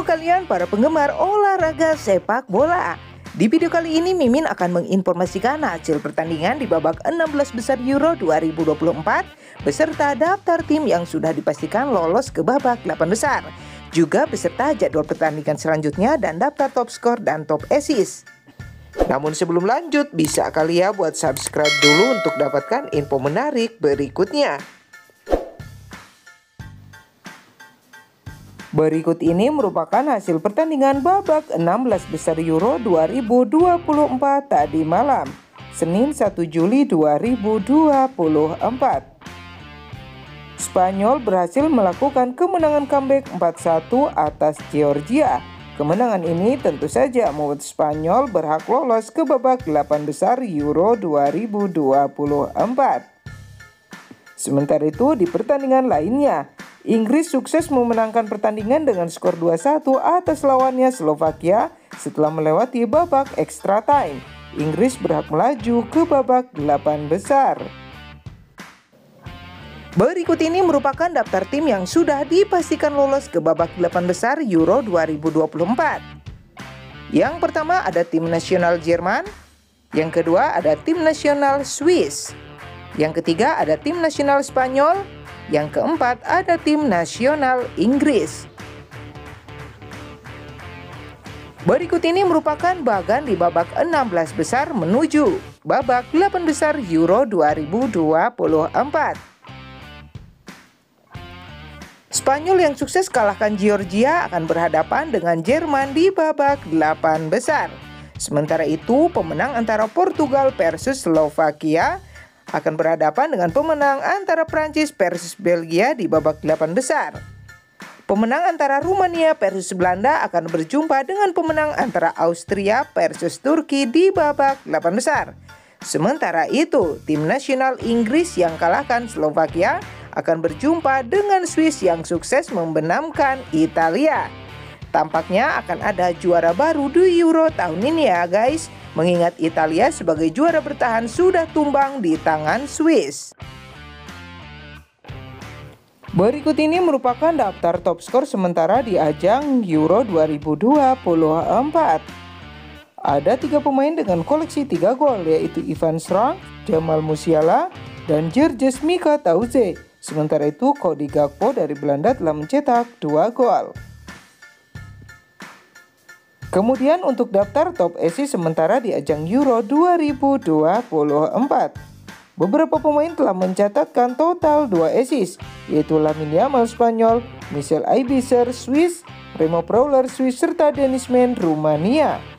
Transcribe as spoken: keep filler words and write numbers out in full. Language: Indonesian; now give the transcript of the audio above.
kalian para penggemar olahraga sepak bola. Di video kali ini Mimin akan menginformasikan hasil pertandingan di babak enam belas besar Euro dua ribu dua puluh empat beserta daftar tim yang sudah dipastikan lolos ke babak delapan besar. Juga beserta jadwal pertandingan selanjutnya dan daftar top skor dan top assist. Namun sebelum lanjut, bisa kali ya buat subscribe dulu untuk dapatkan info menarik berikutnya. Berikut ini merupakan hasil pertandingan babak enam belas besar Euro dua ribu dua puluh empat tadi malam, Senin satu Juli dua ribu dua puluh empat. Spanyol berhasil melakukan kemenangan comeback empat satu atas Georgia. Kemenangan ini tentu saja membuat Spanyol berhak lolos ke babak delapan besar Euro dua ribu dua puluh empat. Sementara itu di pertandingan lainnya, Inggris sukses memenangkan pertandingan dengan skor dua satu atas lawannya Slovakia setelah melewati babak extra time. Inggris berhak melaju ke babak delapan besar. Berikut ini merupakan daftar tim yang sudah dipastikan lolos ke babak delapan besar Euro dua ribu dua puluh empat. Yang pertama ada tim nasional Jerman, yang kedua ada tim nasional Swiss, yang ketiga ada tim nasional Spanyol, yang keempat ada tim nasional Inggris. Berikut ini merupakan bagan di babak enam belas besar menuju babak delapan besar Euro dua ribu dua puluh empat. Spanyol yang sukses kalahkan Georgia akan berhadapan dengan Jerman di babak delapan besar. Sementara itu, pemenang antara Portugal versus Slovakia akan berhadapan dengan pemenang antara Prancis versus Belgia di babak delapan besar. Pemenang antara Rumania versus Belanda akan berjumpa dengan pemenang antara Austria versus Turki di babak delapan besar. Sementara itu, tim nasional Inggris yang kalahkan Slovakia akan berjumpa dengan Swiss yang sukses membenamkan Italia. Tampaknya akan ada juara baru di Euro tahun ini ya guys, mengingat Italia sebagai juara bertahan sudah tumbang di tangan Swiss. Berikut ini merupakan daftar top skor sementara di ajang Euro dua ribu dua puluh empat. Ada tiga pemain dengan koleksi tiga gol, yaitu Ivan Schrank, Jamal Musiala, dan Georges Mikatauze. Sementara itu Cody Gakpo dari Belanda telah mencetak dua gol. Kemudian untuk daftar top assist sementara di ajang Euro dua ribu dua puluh empat. Beberapa pemain telah mencatatkan total dua assist, yaitu Lamine Yamal Spanyol, Michel Aibisser Swiss, Remo Freuler Swiss, serta Dennis Mann Rumania.